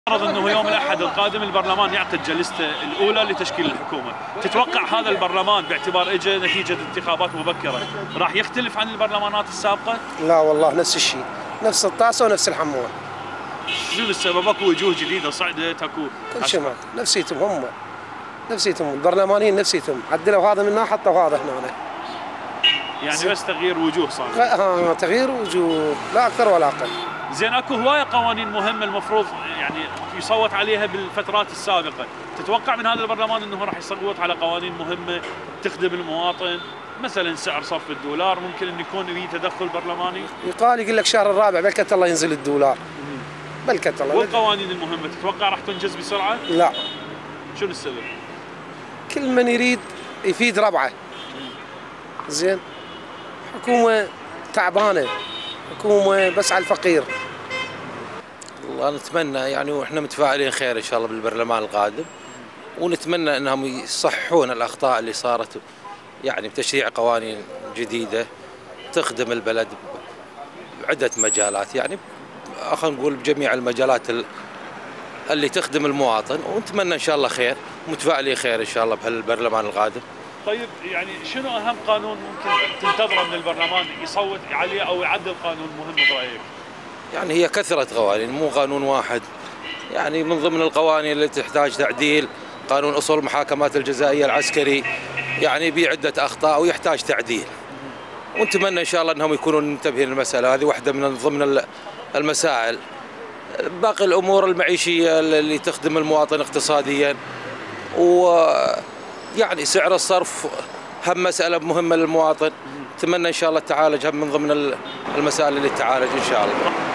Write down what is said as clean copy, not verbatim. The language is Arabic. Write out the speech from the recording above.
فرض انه يوم الاحد القادم البرلمان يعقد جلسته الاولى لتشكيل الحكومه، تتوقع هذا البرلمان باعتبار اجى نتيجه انتخابات مبكره راح يختلف عن البرلمانات السابقه؟ لا والله نفس الشيء، نفس الطاسه ونفس الحمول. شنو السبب؟ اكو وجوه جديده صعدت، اكو كل شيء نفسيتهم هم، نفسيتهم البرلمانيين نفسيتهم، عدلوا هذا منا حطوا هذا هنا. يعني بس تغيير وجوه صار. تغيير وجوه لا اكثر ولا اقل. زين اكو هوايه قوانين مهمه المفروض يعني يصوت عليها بالفترات السابقه، تتوقع من هذا البرلمان انه راح يصوت على قوانين مهمه تخدم المواطن؟ مثلا سعر صرف الدولار ممكن ان يكون فيه تدخل برلماني؟ يقول لك شهر الرابع بلكت الله ينزل الدولار. بلكت الله. والقوانين المهمه تتوقع راح تنجز بسرعه؟ لا. شنو السبب؟ كل من يريد يفيد ربعه. زين. حكومه تعبانه، حكومه بس على الفقير. والله نتمنى يعني واحنا متفائلين خير ان شاء الله بالبرلمان القادم، ونتمنى انهم يصححون الاخطاء اللي صارت يعني بتشريع قوانين جديده تخدم البلد بعده مجالات، يعني خلينا نقول بجميع المجالات اللي تخدم المواطن، ونتمنى ان شاء الله خير، متفائلين خير ان شاء الله بهالبرلمان القادم. طيب يعني شنو اهم قانون ممكن تنتظره من البرلمان يصوت عليه او يعدل قانون مهم برايك؟ يعني هي كثرة قوانين مو قانون واحد، يعني من ضمن القوانين اللي تحتاج تعديل قانون أصول المحاكمات الجزائية العسكري، يعني بعدة أخطاء ويحتاج تعديل، ونتمنى إن شاء الله أنهم يكونوا منتبهين للمسألة هذه، واحدة من ضمن المسائل. باقي الأمور المعيشية اللي تخدم المواطن اقتصاديا، ويعني سعر الصرف هم مسألة مهمة للمواطن، نتمنى إن شاء الله تعالج هم من ضمن المسائل اللي تعالج إن شاء الله.